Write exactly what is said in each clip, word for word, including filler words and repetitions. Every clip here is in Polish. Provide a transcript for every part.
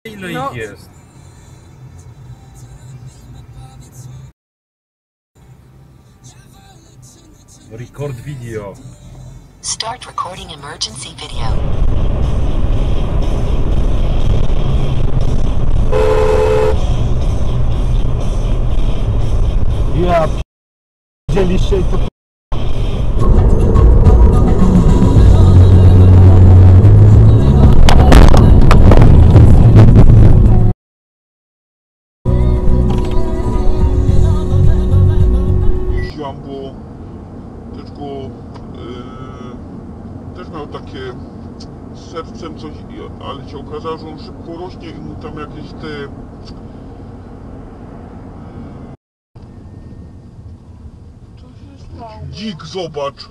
Ile No. ich jest? Record video. Start recording emergency video. Ja wzięliście to. Jeździłam, bo tylko yy, też miał takie z sercem coś, ale się okazało, że on szybko rośnie i mu tam jakieś te yy, dzik, zobacz.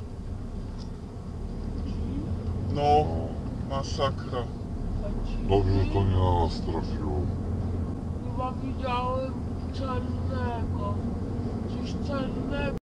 No, masakra. Dobrze, że to nie na nas trafiło. Chyba widziałem czarnego. Coś czarnego.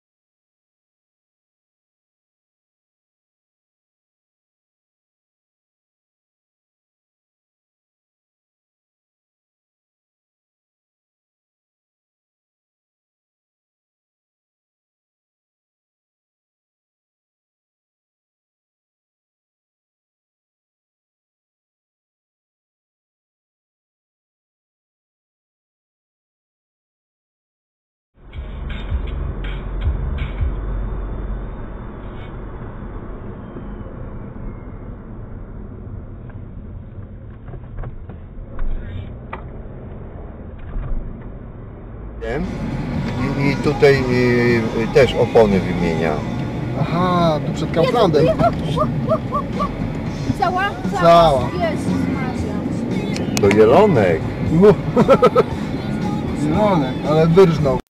I, i tutaj y, też opony wymienia. Aha, tu przed Kauflandem. Cała? Cała. Jest, Maria. To jelonek. Zielonek, ale wyrżnął.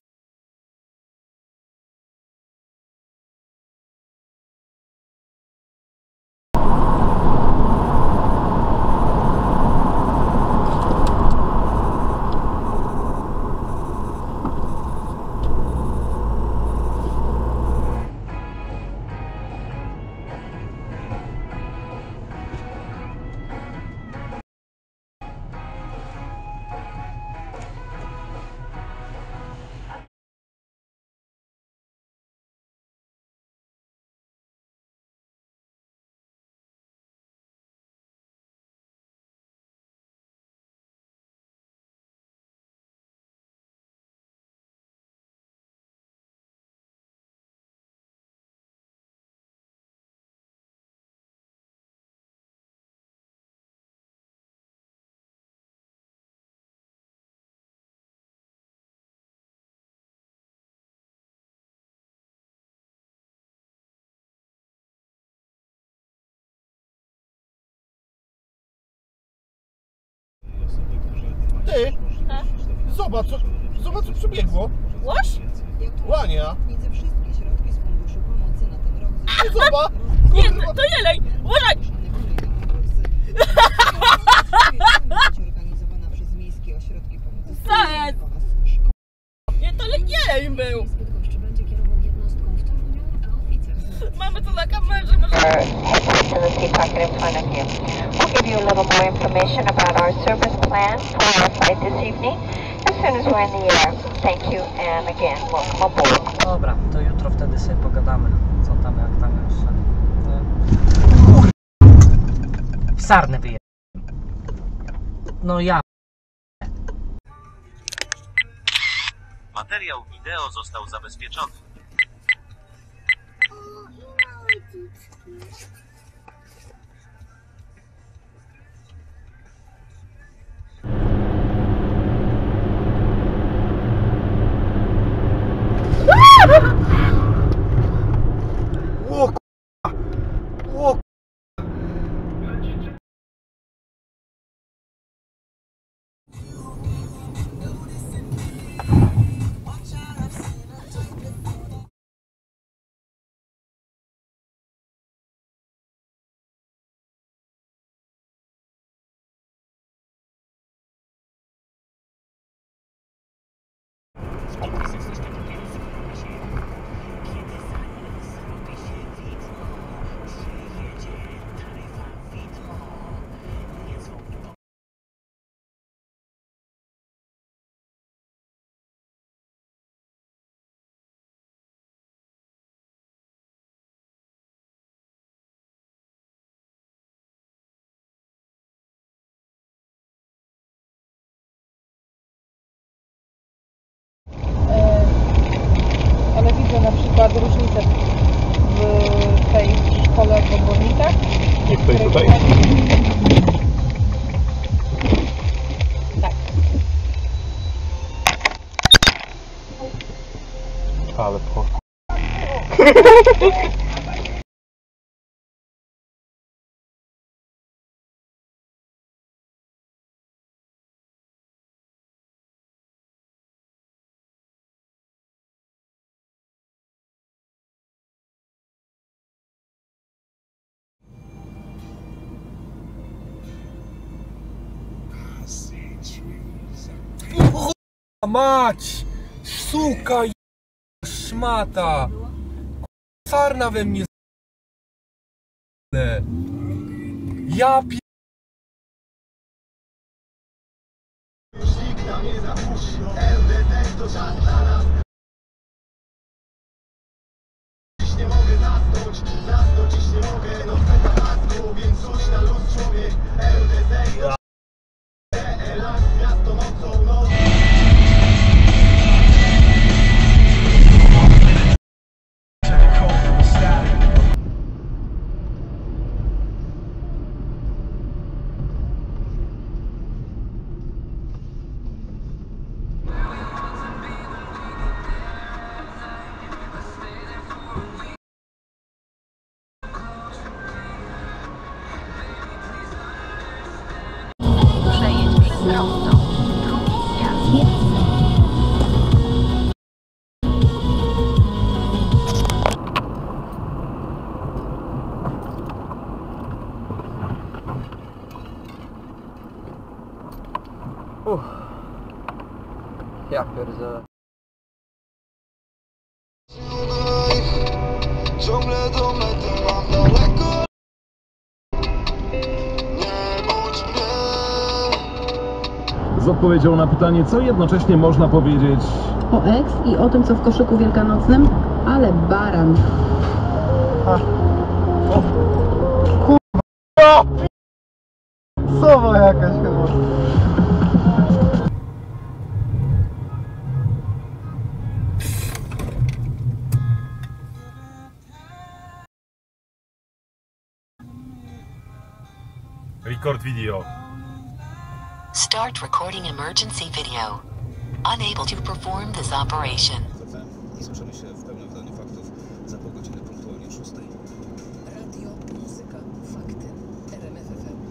Ty, zobacz, co, zobacz co przebiegło. Łoś? Łania. Widzę wszystkie środki z funduszu pomocy na ten rok. I zobacz. Nie, to jeleń! Uważaj! Organizowana przez miejskie ośrodki pomocy. Co jest? Nie, to jeleń był! Będzie kierował jednostką w Toruniu, a oficer... Mamy to na kamerze, może... Facility pocket in front of you. We'll give you a little more information about our service plan for our flight this evening as soon as we're in the air. Thank you and again, welcome aboard. Dobra, to jutro wtedy sobie pogadamy, co tam, jak tam jeszcze. W sarnę wyje... No ja... Materiał wideo został zabezpieczony. tutaj? Tak. Ale po... Mać! Suka j... szmata! Sarna we mnie z... Ja pi... Nie mogę zasnąć, zasnąć dziś nie mogę. No spędza hasło, więc rzuć na luz człowiek. L D D, Ela, miasto nocą, noc. Przejedź przez prosto. Drugi zjazd. Uff. Ja pierdzielę. Ciągle do mety mam daleko. Nie bądź mnie. Z odpowiedzią na pytanie, co jednocześnie można powiedzieć o ex i o tym, co w koszyku wielkanocnym, ale baran. Kurwa! Sowa jakaś chyba. Record video. Start recording emergency video. Unable to perform this operation. Słyszymy się w pełnym wydaniu faktów za pół godziny punktualnie o szóstej. Radio, muzyka, fakty, R M F F M.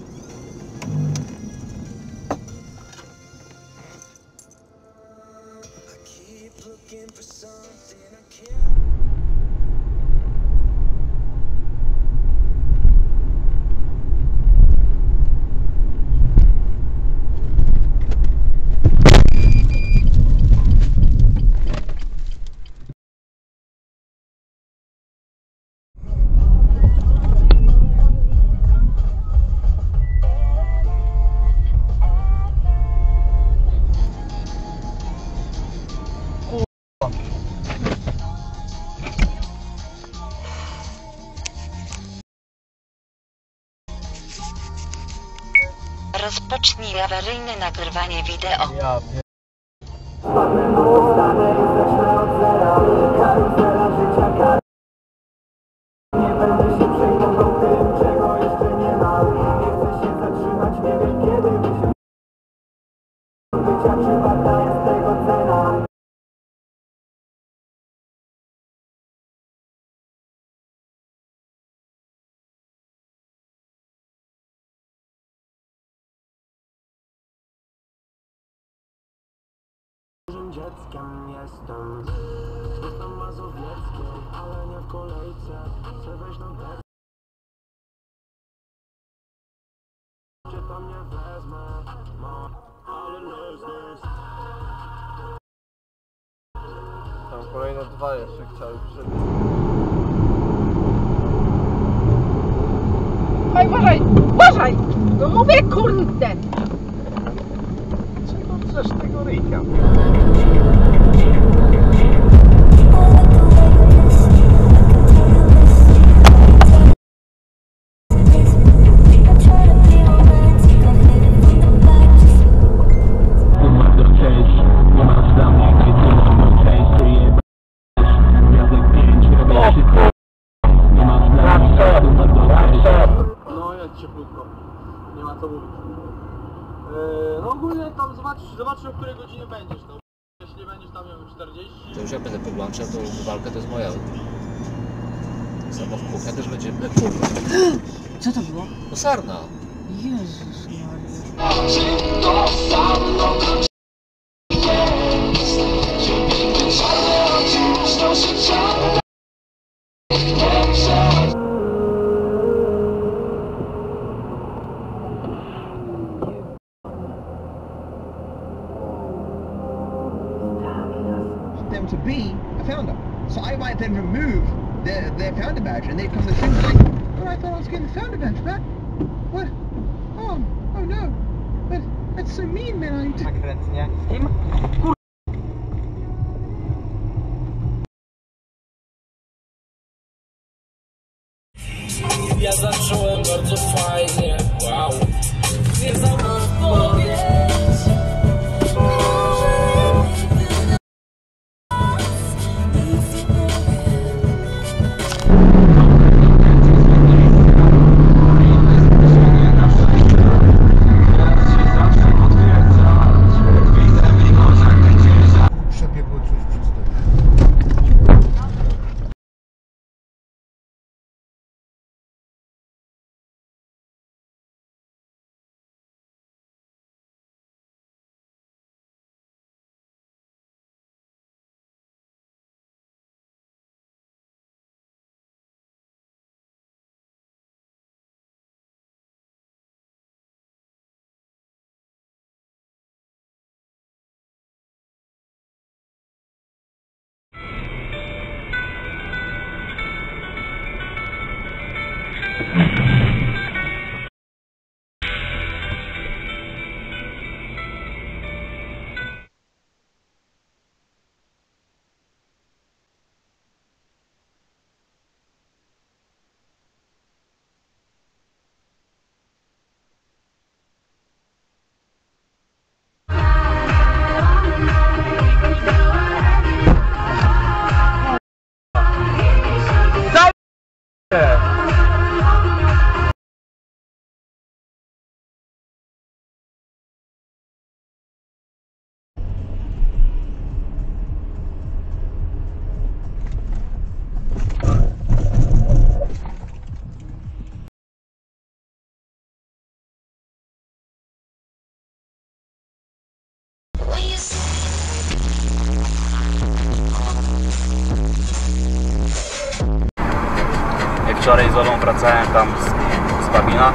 Rozpocznij awaryjne nagrywanie wideo. Ja pier... Nie będę się przejmował tym, czego jeszcze nie ma. Nie chcę się zatrzymać, nie wiem kiedy by się bycia, czy warta jest tego cena. Dzieckiem jestem, jestem mazowiecki, ale nie w kolejce. Chcę wejść na plec, cię tam nie wezmę, no, ale business. Tam kolejne dwa jeszcze chciały przybyć. Oj, uważaj, uważaj! No mówię, kurde! Czego chcesz tego ryjka? No ja cieplutko. Nie ma co mówić. Eee, no ogólnie tam zobacz, zobaczysz o której godzinie będziesz. No. Jeśli będziesz tam, nie wiem, czterdzieści... To już ja będę podłączał, to walka to jest moja. Samo w kuchni też będzie... Kurwa. Co to było? No sarna. Jezus Maria. them to be a founder. So I might then remove their, their founder badge and they'd come to the thing like, but I thought I was getting the founder badge back. What? Oh, oh no. But that's so mean, man. I... Nakrętnie. Im? Kur... Ja zacząłem bardzo fajnie, wow. Nie zamów powiedz. Przebiegło coś przez to. Jak wczoraj z Olą wracałem tam z, z Babina.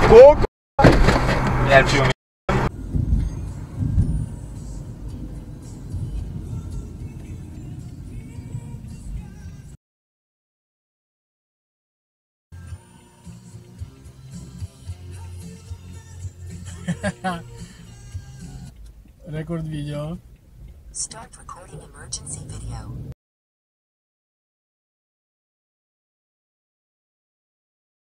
Nie wiem, czy ją Rekord video. Start recording emergency video.